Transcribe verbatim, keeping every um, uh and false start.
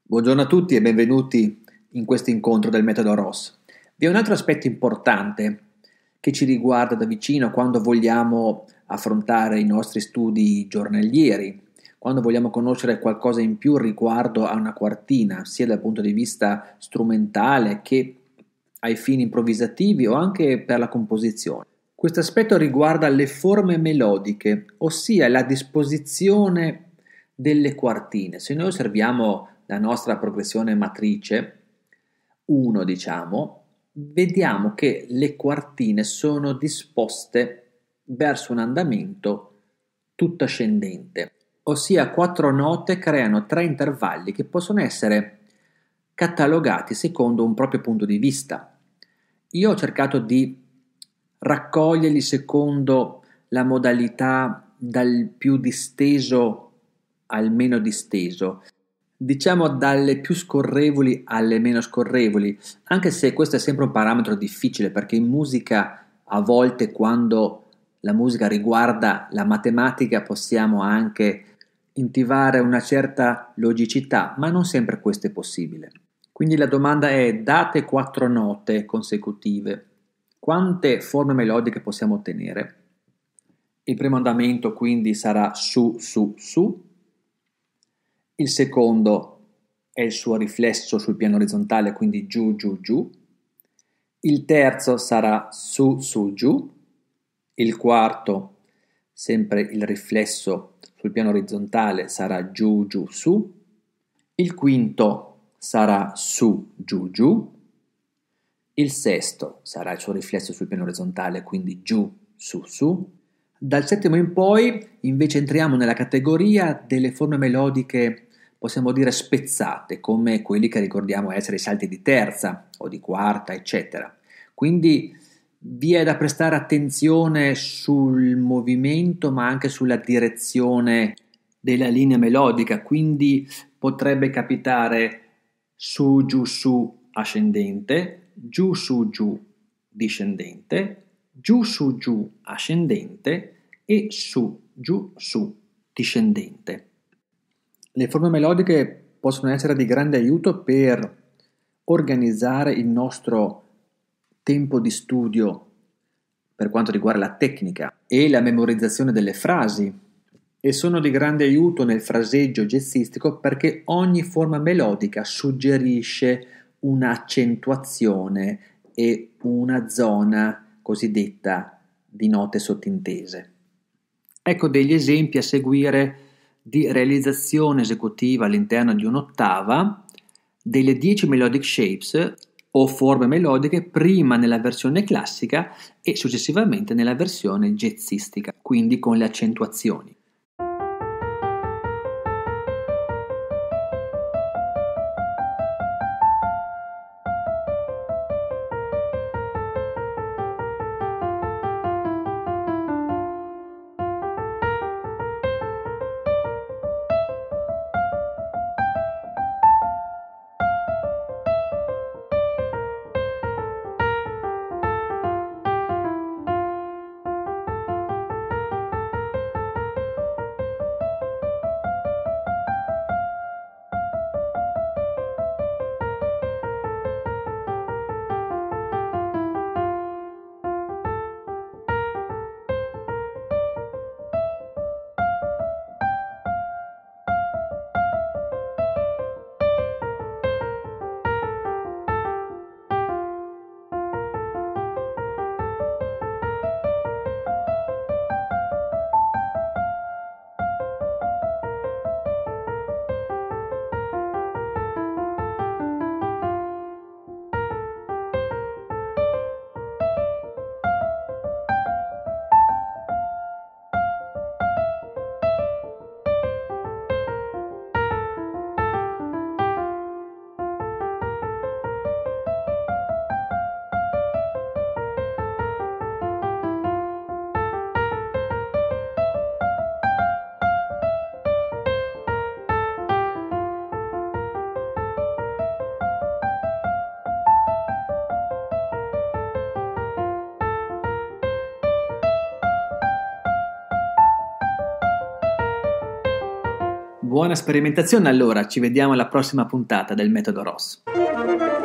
Buongiorno a tutti e benvenuti in questo incontro del metodo Ross. Vi è un altro aspetto importante che ci riguarda da vicino quando vogliamo affrontare i nostri studi giornalieri, quando vogliamo conoscere qualcosa in più riguardo a una quartina, sia dal punto di vista strumentale che ai fini improvvisativi o anche per la composizione. Questo aspetto riguarda le forme melodiche, ossia la disposizione delle quartine. Se noi osserviamo la nostra progressione matrice uno, diciamo, vediamo che le quartine sono disposte verso un andamento tutto ascendente, ossia quattro note creano tre intervalli che possono essere catalogati secondo un proprio punto di vista. Io ho cercato di raccoglierli secondo la modalità dal più disteso al meno disteso, diciamo dalle più scorrevoli alle meno scorrevoli, anche se questo è sempre un parametro difficile perché in musica a volte quando la musica riguarda la matematica possiamo anche intivare una certa logicità, ma non sempre questo è possibile. Quindi la domanda è: date quattro note consecutive, quante forme melodiche possiamo ottenere? Il primo andamento quindi sarà su, su, su. Il secondo è il suo riflesso sul piano orizzontale, quindi giù, giù, giù. Il terzo sarà su, su, giù. Il quarto, sempre il riflesso sul piano orizzontale, sarà giù, giù, su. Il quinto sarà su, giù, giù. Il sesto sarà il suo riflesso sul piano orizzontale, quindi giù, su, su. Dal settimo in poi invece entriamo nella categoria delle forme melodiche, possiamo dire spezzate, come quelli che ricordiamo essere i salti di terza o di quarta, eccetera. Quindi vi è da prestare attenzione sul movimento, ma anche sulla direzione della linea melodica, quindi potrebbe capitare su, giù, su ascendente, giù, su, giù discendente, giù, su, giù ascendente e su, giù, su discendente. Le forme melodiche possono essere di grande aiuto per organizzare il nostro tempo di studio per quanto riguarda la tecnica e la memorizzazione delle frasi, e sono di grande aiuto nel fraseggio jazzistico perché ogni forma melodica suggerisce un'accentuazione e una zona cosiddetta di note sottintese. Ecco degli esempi a seguire di realizzazione esecutiva all'interno di un'ottava delle dieci melodic shapes o forme melodiche prima nella versione classica e successivamente nella versione jazzistica, quindi con le accentuazioni. Buona sperimentazione allora, ci vediamo alla prossima puntata del Metodo Ross.